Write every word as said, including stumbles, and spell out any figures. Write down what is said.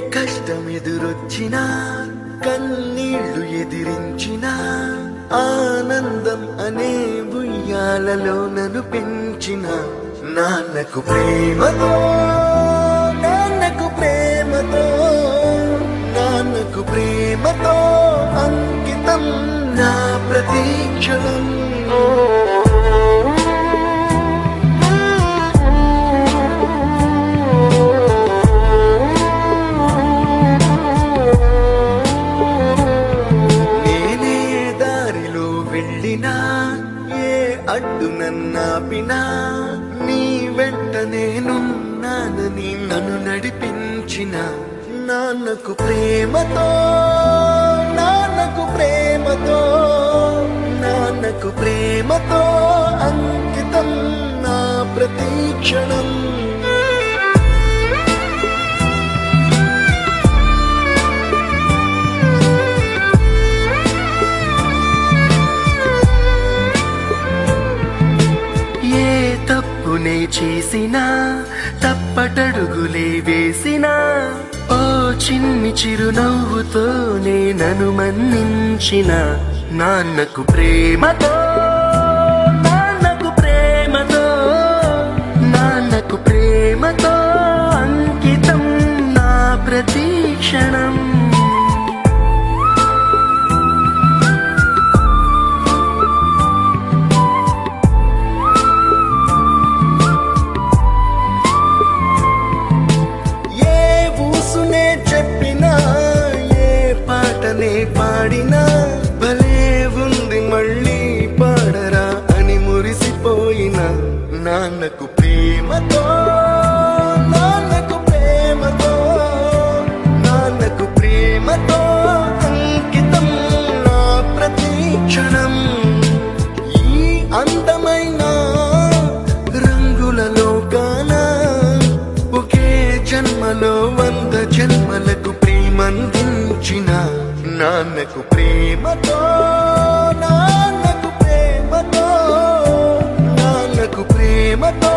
కష్టమెదురొచ్చినా కన్నీళ్లు ఎదిరించినా ఆనందం అనే ఉయ్యాలలో నన్ను పెంచిన నాన్నకు ప్రేమతో నాన్నకు ప్రేమతో నాన్నకు ప్రేమతో అంకితం నా ప్రతీక్షణం. ఏ అడ్డు నన్నాపినా నీ వెంట నేనున్నానని నన్ను నడిపించిన నాన్నకు ప్రేమతో నాన్నకు ప్రేమతో నాన్నకు ప్రేమతో అంకితం నా ప్రతీక్షణం. తప్పునే చేసినా తప్పటడుగులే వేసినా ఓ చిన్ని చిరునవ్వుతోనే నన్ను మన్నించిన నాన్నకు ప్రేమతో నాన్నకు ప్రేమతో నాన్నకు ప్రేమతో అంకితం నా ప్రతీక్షణం. పాడినా భలే ఉంది మళ్ళీ పాడరా అని మురిసిపోయిన నాన్నకు ప్రేమతో నాన్నకు ప్రేమతో నాన్నకు ప్రేమతో అంకితం నా ప్రతీక్షణం. ఈ అందమైన రంగుల లోకాన ఒకే జన్మలో వంద జన్మలకు ప్రేమందించిన నాన్నకు ప్రేమతో నాన్నకు ప్రేమతో నాన్నకు ప్రేమతో